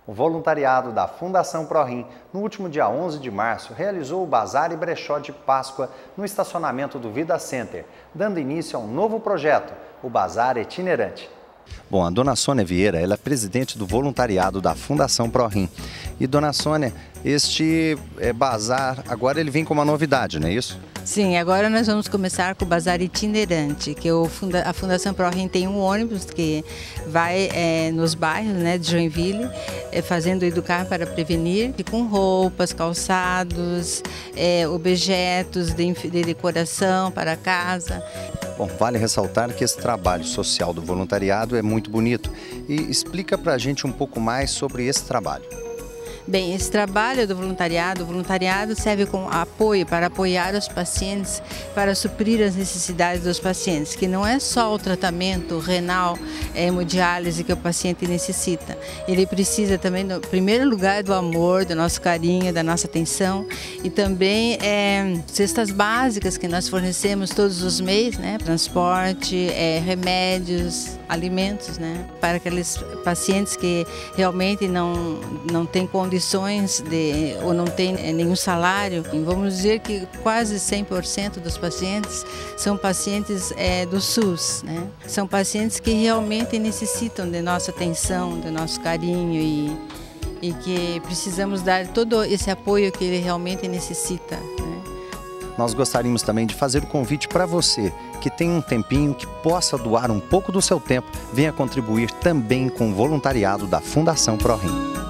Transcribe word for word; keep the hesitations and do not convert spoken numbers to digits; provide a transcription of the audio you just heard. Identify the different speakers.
Speaker 1: O voluntariado da Fundação ProRim, no último dia onze de março, realizou o Bazar e Brechó de Páscoa no estacionamento do Vida Center, dando início a um novo projeto, o Bazar Itinerante.
Speaker 2: Bom, a dona Sônia Vieira, ela é presidente do voluntariado da Fundação ProRim. E, dona Sônia, este é, bazar, agora ele vem com uma novidade, não é isso?
Speaker 3: Sim, agora nós vamos começar com o Bazar Itinerante, que o funda, a Fundação ProRim tem um ônibus que vai é, nos bairros, né, de Joinville, é, fazendo Educar para Prevenir, com roupas, calçados, é, objetos de, de decoração para casa.
Speaker 2: Bom, vale ressaltar que esse trabalho social do voluntariado é muito bonito. E explica pra gente um pouco mais sobre esse trabalho.
Speaker 3: Bem, esse trabalho do voluntariado, o voluntariado serve como apoio para apoiar os pacientes, para suprir as necessidades dos pacientes, que não é só o tratamento renal, hemodiálise que o paciente necessita. Ele precisa também, no primeiro lugar, do amor, do nosso carinho, da nossa atenção e também é, cestas básicas que nós fornecemos todos os meses, né? Transporte, é, remédios, alimentos, né? Para aqueles pacientes que realmente não, não têm condições de, ou não tem nenhum salário. Vamos dizer que quase cem por cento dos pacientes são pacientes é, do SUS, né? São pacientes que realmente necessitam de nossa atenção, do nosso carinho e, e que precisamos dar todo esse apoio que ele realmente necessita, né?
Speaker 2: Nós gostaríamos também de fazer o convite para você que tem um tempinho, que possa doar um pouco do seu tempo, venha contribuir também com o voluntariado da Fundação ProRim.